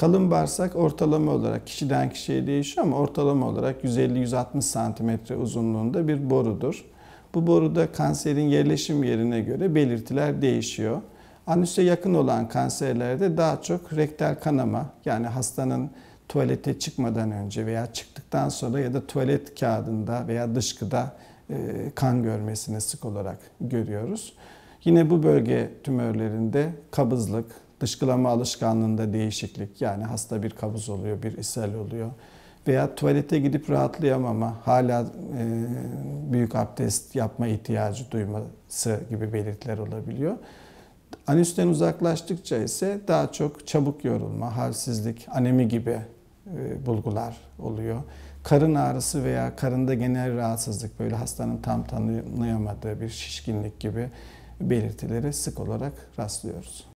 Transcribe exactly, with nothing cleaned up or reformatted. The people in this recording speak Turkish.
Kalın bağırsak ortalama olarak kişiden kişiye değişiyor ama ortalama olarak yüz elli yüz altmış santimetre uzunluğunda bir borudur. Bu boruda kanserin yerleşim yerine göre belirtiler değişiyor. Anüse yakın olan kanserlerde daha çok rektal kanama, yani hastanın tuvalete çıkmadan önce veya çıktıktan sonra ya da tuvalet kağıdında veya dışkıda kan görmesini sık olarak görüyoruz. Yine bu bölge tümörlerinde kabızlık, dışkılama alışkanlığında değişiklik, yani hasta bir kabız oluyor, bir ishal oluyor veya tuvalete gidip rahatlayamama, hala büyük abdest yapma ihtiyacı duyması gibi belirtiler olabiliyor. Anüsten uzaklaştıkça ise daha çok çabuk yorulma, halsizlik, anemi gibi bulgular oluyor. Karın ağrısı veya karında genel rahatsızlık, böyle hastanın tam tanıyamadığı bir şişkinlik gibi belirtileri sık olarak rastlıyoruz.